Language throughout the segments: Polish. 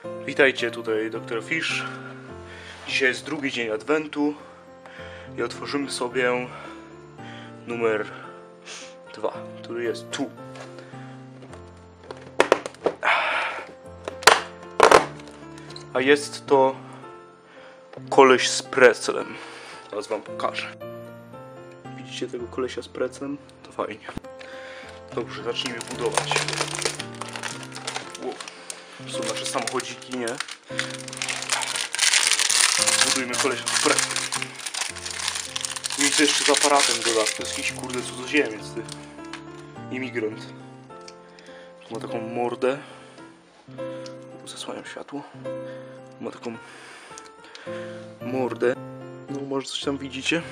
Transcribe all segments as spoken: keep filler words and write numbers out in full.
Witajcie, tutaj doktor Fish. Dzisiaj jest drugi dzień Adwentu i otworzymy sobie numer dwa, który jest tu. A jest to koleś z preclem. Teraz wam pokażę. Widzicie tego kolesia z preclem? To fajnie. Dobrze, zacznijmy budować. Wow. Są nasze samochodziki, nie? Budujmy kolesia z preclem. I to jeszcze z aparatem dodatkowo. To jest jakiś kurde cudzoziemiec, ty. Imigrant. Ma taką mordę. Zasłaniam światło. Ma taką mordę. No może coś tam widzicie.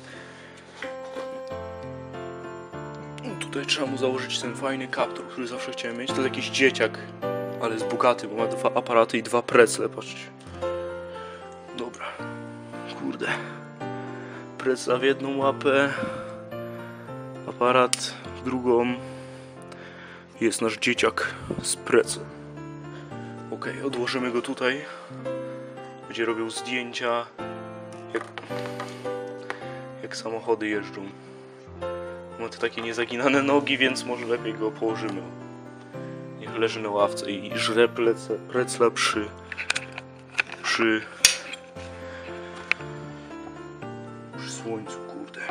I tutaj trzeba mu założyć ten fajny kaptur, który zawsze chciałem mieć. To jest jakiś dzieciak, ale jest bogaty, bo ma dwa aparaty i dwa precle, patrzcie. Dobra. Kurde. Precla w jedną łapę, aparat w drugą. Jest nasz dzieciak z preclem. Ok, odłożymy go tutaj. Będzie robił zdjęcia, jak, jak samochody jeżdżą. Ma te takie niezaginane nogi, więc może lepiej go położymy. Niech leży na ławce i żre plece, precla przy, przy, przy słońcu, kurde.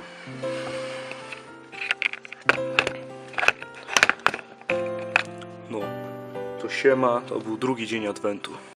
No, to siema, to był drugi dzień Adwentu.